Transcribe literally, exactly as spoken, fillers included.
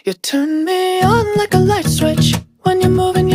You turn me on like a light switch when you're moving